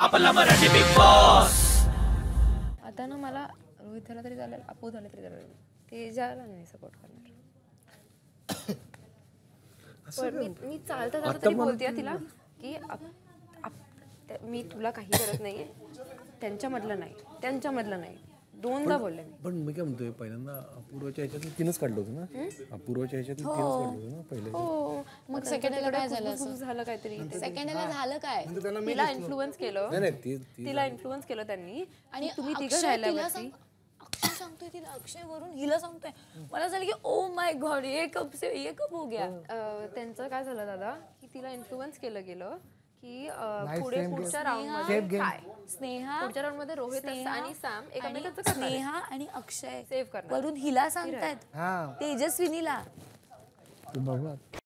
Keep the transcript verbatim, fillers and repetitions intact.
आपला Marathi big boss. आता ना मला रोहित झाला तरी चालेल, अपू झाला तरी चालेल, तेजाला नाही सपोर्ट करणार. पण मी मी चालता चालता तरी बोलते तिला की आप- आप- मी तुला काही करत नाहीये, त्यांच्यामधलं नाही त्यांच्यामधलं नाही दोनदा बोलले मी. पण मी काय म्हणतोय, पहिल्यांदा अपूर्वाच्या ह्याच्यातून तीनच काढलं होतं ना, अपूर्वाच्या ह्याच्यातून तीनच काढलं होतं ना पहिले. हो मग सेकंडला काय झालं असं? झालं काहीतरी सेकंडला झालं काय? तिला इन्फ्लुअन्स केलं, नाही नाही ती ती तिला इन्फ्लुअन्स केलं त्यांनी आणि की तुम्ही तिघं अक्षय राहिला तिला वरती. सांग- अक्षय सांगतोय तिला, अक्षय वरून हिला सांगतोय. मला झालं की ओ माय गॉड, ये कब से ये कब हो गया. अं, त्यांचं काय झालं दादा की तिला इन्फ्लुअन्स केलं गेलं की अं, पुढे पुढच्या राऊंड मध्ये काय स्नेहा पुढच्या राऊंड मध्ये रोहित स्नेहा आणि सॅम आणि एकमेकांचं करणार आहे. स्नेहा आणि अक्षय Save करणार. वरून हिला सांगतायत, तेजस्विनीला. तू बघ ना.